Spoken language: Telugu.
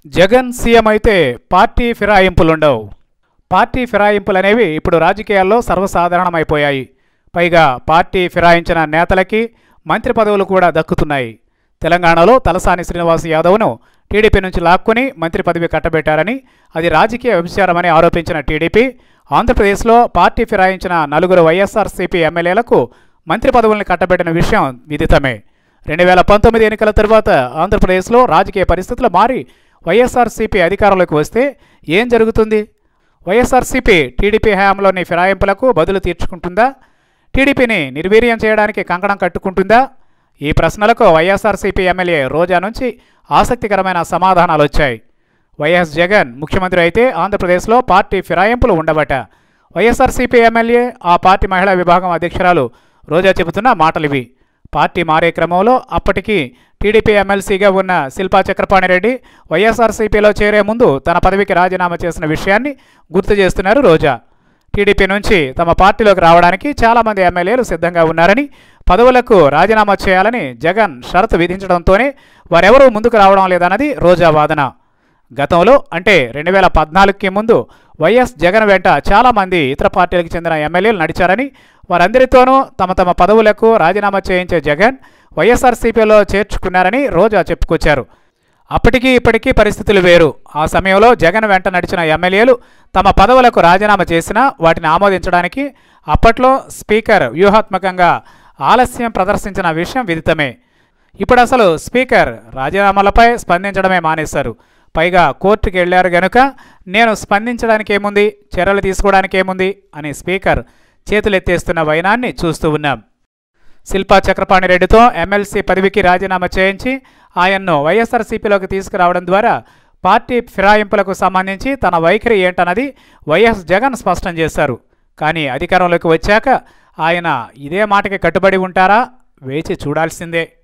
జగన్ సీఎం అయితే పార్టీ ఫిరాయింపులుండవు. పార్టీ ఫిరాయింపులనేవి ఇప్పుడు రాజకీయాల్లో సర్వసాధారణమైపోయాయి. పైగా పార్టీ ఫిరాయించిన నేతలకి మంత్రి పదవులు కూడా దక్కుతున్నాయి. తెలంగాణలో తలసాని శ్రీనివాస్ యాదవ్ను టీడీపీ నుంచి లాక్కుని మంత్రి పదవి కట్టబెట్టారని, అది రాజకీయ వ్యభిచారమని ఆరోపించిన టీడీపీ ఆంధ్రప్రదేశ్లో పార్టీ ఫిరాయించిన 4 వైఎస్ఆర్సీపీ ఎమ్మెల్యేలకు మంత్రి పదవుల్ని కట్టబెట్టిన విషయం విదితమే. 2019 ఎన్నికల తర్వాత ఆంధ్రప్రదేశ్లో రాజకీయ పరిస్థితులు మారి వైఎస్ఆర్సీపీ అధికారంలోకి వస్తే ఏం జరుగుతుంది? వైఎస్ఆర్సీపీ టీడీపీ హయాంలోని ఫిరాయింపులకు బదులు తీర్చుకుంటుందా? టీడీపీని నిర్వీర్యం చేయడానికి కంకణం కట్టుకుంటుందా? ఈ ప్రశ్నలకు వైఎస్ఆర్సీపీ ఎమ్మెల్యే రోజా నుంచి ఆసక్తికరమైన సమాధానాలు వచ్చాయి. వైఎస్ జగన్ ముఖ్యమంత్రి అయితే ఆంధ్రప్రదేశ్లో పార్టీ ఫిరాయింపులు ఉండవట. వైఎస్ఆర్సీపీ ఎమ్మెల్యే, ఆ పార్టీ మహిళా విభాగం అధ్యక్షురాలు రోజా చెబుతున్న మాటలివి. పార్టీ మారే క్రమంలో అప్పటికి టీడీపీ ఎమ్మెల్సీగా ఉన్న శిల్పా చక్రపాణిరెడ్డి వైఎస్ఆర్సీపీలో చేరే ముందు తన పదవికి రాజీనామా చేసిన విషయాన్ని గుర్తు చేస్తున్నారు రోజా. టీడీపీ నుంచి తమ పార్టీలోకి రావడానికి చాలామంది ఎమ్మెల్యేలు సిద్ధంగా ఉన్నారని, పదవులకు రాజీనామా చేయాలని జగన్ షరతు విధించడంతోనే వారెవరూ ముందుకు రావడం లేదన్నది రోజా వాదన. గతంలో అంటే 2014కి ముందు వైఎస్ జగన్ వెంట చాలామంది ఇతర పార్టీలకు చెందిన ఎమ్మెల్యేలు నడిచారని, వారందరితోనూ తమ పదవులకు రాజీనామా చేయించే జగన్ వైఎస్ఆర్సీపీలో చేర్చుకున్నారని రోజా చెప్పుకొచ్చారు. అప్పటికీ ఇప్పటికీ పరిస్థితులు వేరు. ఆ సమయంలో జగన్ వెంట నడిచిన ఎమ్మెల్యేలు తమ పదవులకు రాజీనామా చేసినా వాటిని ఆమోదించడానికి అప్పట్లో స్పీకర్ వ్యూహాత్మకంగా ఆలస్యం ప్రదర్శించిన విషయం విదితమే. ఇప్పుడు అసలు స్పీకర్ రాజీనామాలపై స్పందించడమే మానేశారు. పైగా కోర్టుకు వెళ్లారు గనుక నేను స్పందించడానికి ఏముంది, చర్యలు తీసుకోవడానికి ఏముంది అని స్పీకర్ చేతులెత్తేస్తున్న వైనాన్ని చూస్తూ ఉన్నాం. శిల్పా చక్రపాణిరెడ్డితో ఎమ్మెల్సీ పదవికి రాజీనామా చేయించి ఆయన్ను వైఎస్ఆర్సీపీలోకి తీసుకురావడం ద్వారా పార్టీ ఫిరాయింపులకు సంబంధించి తన వైఖరి ఏంటన్నది వైఎస్ జగన్ స్పష్టం చేశారు. కానీ అధికారంలోకి వచ్చాక ఆయన ఇదే మాటకి కట్టుబడి ఉంటారా? వేచి చూడాల్సిందే.